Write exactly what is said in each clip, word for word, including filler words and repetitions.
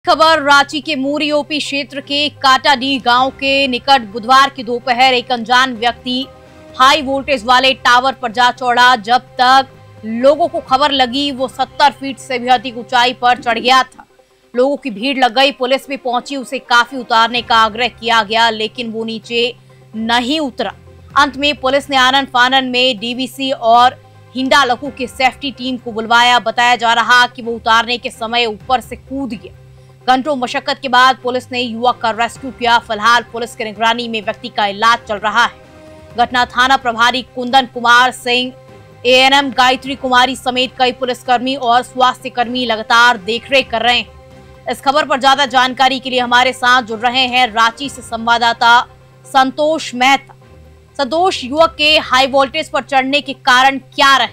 खबर रांची के मूरी ओपी क्षेत्र के काटाडीह गांव के निकट बुधवार की दोपहर एक अनजान व्यक्ति हाई वोल्टेज वाले टावर पर जा चढ़ा। जब तक लोगों को खबर लगी वो सत्तर फीट से भी अधिक ऊंचाई पर चढ़ गया था। लोगों की भीड़ लग गई, पुलिस भी पहुंची, उसे काफी उतारने का आग्रह किया गया लेकिन वो नीचे नहीं उतरा। अंत में पुलिस ने आनन फानन में डीवीसी और हिंडालको की सेफ्टी टीम को बुलवाया। बताया जा रहा कि वो उतारने के समय ऊपर से कूद गया। घंटों मशक्कत के बाद पुलिस ने युवक का रेस्क्यू किया। फिलहाल पुलिस की निगरानी में व्यक्ति का इलाज चल रहा है। घटना थाना प्रभारी कुंदन कुमार सिंह, एएनएम गायत्री कुमारी समेत कई पुलिसकर्मी और स्वास्थ्य कर्मी लगातार देखरेख कर रहे हैं। इस खबर पर ज्यादा जानकारी के लिए हमारे साथ जुड़ रहे हैं रांची से संवाददाता संतोष मेहता। संतोष, युवक के हाई वोल्टेज पर चढ़ने के कारण क्या रहे?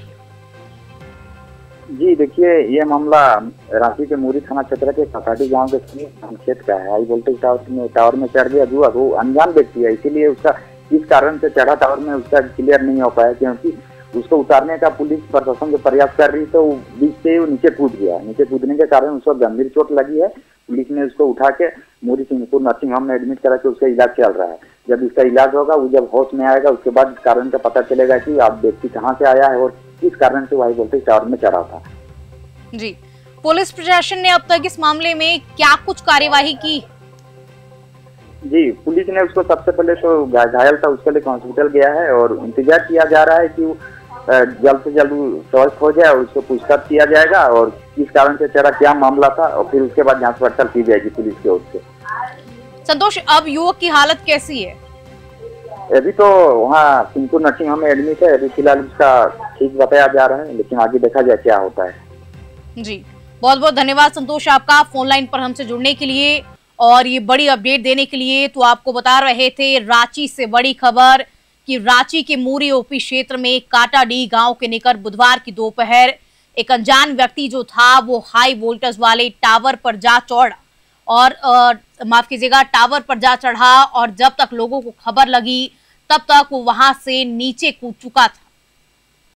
जी देखिए, ये मामला रांची के मूरी थाना क्षेत्र के काटाडीह गांव के समीप क्षेत्र का है। हाई वोल्टेज टावर में टावर में चढ़ गया युवक। वो अनजान व्यक्ति है, इसीलिए उसका किस कारण से चढ़ा टावर में उसका क्लियर नहीं हो पाया, क्योंकि उसको उतारने का पुलिस प्रशासन जो प्रयास कर रही तो बीच से वो नीचे कूद गया। नीचे कूदने के कारण उसको गंभीर चोट लगी है। पुलिस ने उसको उठा के मूरी सिंहपुर नर्सिंग होम में एडमिट करा के उसका इलाज चल रहा है। जब इसका इलाज होगा, वो जब होश में आएगा, उसके बाद इस कारण का पता चलेगा कि आप व्यक्ति कहाँ से आया है और किस कारण से हाई वोल्टेज टावर में चढ़ा था। जी, पुलिस प्रशासन ने अब तक इस मामले में क्या कुछ कार्यवाही की? जी, पुलिस ने उसको सबसे पहले तो घायल था, उसके लिए हॉस्पिटल गया है और इंतजार किया जा रहा है कि वो जल्द से जल्द स्वस्थ हो जाए और उसको पूछताछ किया जाएगा और किस कारण से चढ़ा, क्या मामला था, और फिर उसके बाद जांच पड़ताल की जाएगी पुलिस की ओर से। संतोष, अब युवक की हालत कैसी है? अभी तो वहाँ सिंहपुर नर्सिंग होम में एडमिट है। अभी फिलहाल उसका ठीक बताया जा रहा है, लेकिन आगे देखा जाए क्या होता है। जी, बहुत बहुत धन्यवाद संतोष आपका फोन लाइन पर हमसे जुड़ने के लिए और ये बड़ी अपडेट देने के लिए। तो आपको बता रहे थे रांची से बड़ी खबर कि रांची के मूरी ओपी क्षेत्र में काटाडीह गांव के निकट बुधवार की दोपहर एक अनजान व्यक्ति जो था वो हाई वोल्टेज वाले टावर पर जा चढ़ा और माफ कीजिएगा टावर पर जा चढ़ा और जब तक लोगों को खबर लगी तब तक वो वहां से नीचे कूद चुका था।